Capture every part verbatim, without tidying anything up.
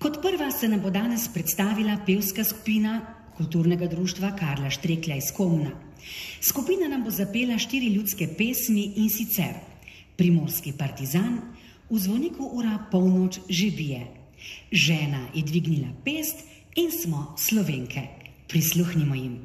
Kot prva se nam bo danes predstavila pevska skupina kulturnega društva Karla Štreklja iz Komna. Skupina nam bo zapela štiri ljudske pesmi, in sicer Primorski partizan, V zvoniku ura polnoč že bije, Žena je dvignila pest in Smo Slovenke. Prisluhnimo jim.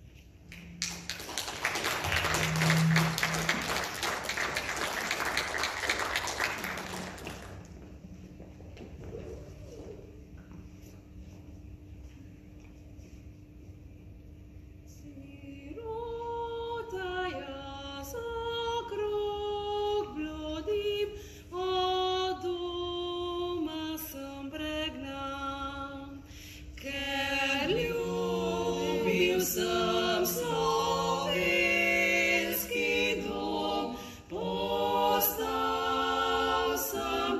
Sem slovenski dom, postal sem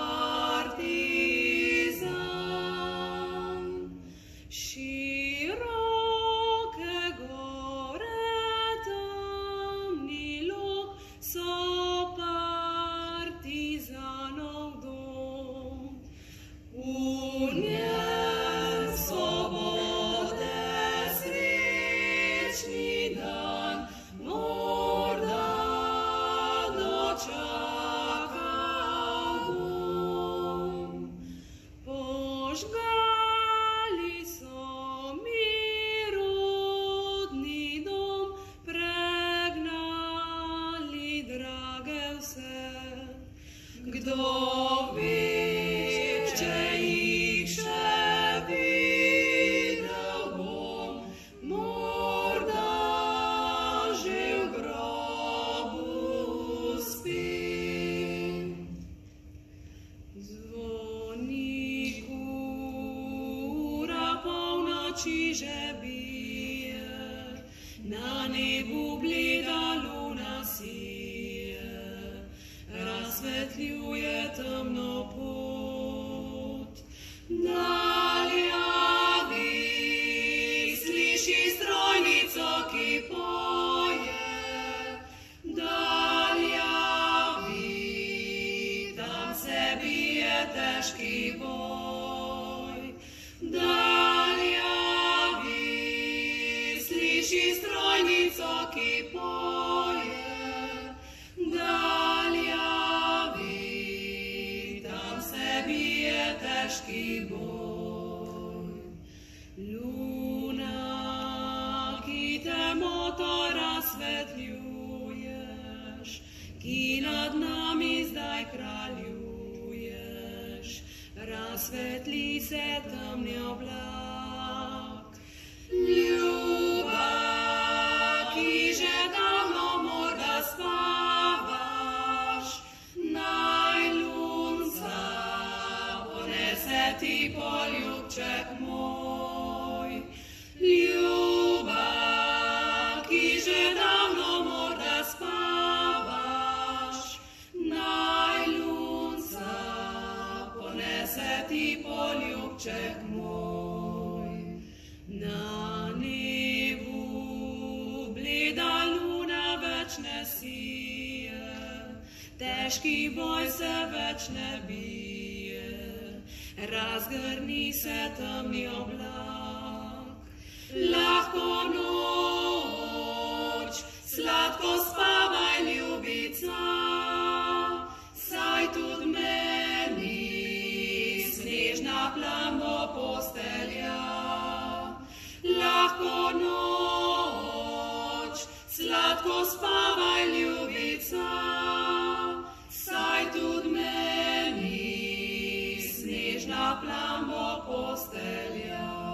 partizan. Široke gore, temni log, so partizanov dom. V njem svobode dan, morda dočakal bom. Požgali so mi rodni dom, pregnali drage vse. Kdo ve, če jih še videl bom, morda zvonik ura polnoči že bije, na nebu bleda luna sije, razsvetljuje temno pot. Daljavi sliši strojnico, ki poje, težki boj. Daljavi sliši strojnico, ki poje. Daljavi tam se bije težki boj. Luna, ki temoto razsvetljuješ, ki nad nami zdaj kraljuješ, razsvetli se temni oblak. Ljuba, ki že davno morda spavaš, naj lunca ponese ti poljubček moj. Ljuba, ki že davno morda spavaš, naj lunca ponese ti poljubček moj. Na nebu bleda luna več ne sije, težki boj se več ne bije, razgrni se temni oblak. Lahko noč, sladko spavaj, ljubica, saj tudi meni snežna plan bo postelja. Lahko noč, sladko spavaj, ljubica, saj tudi meni snežna plan bo postelja.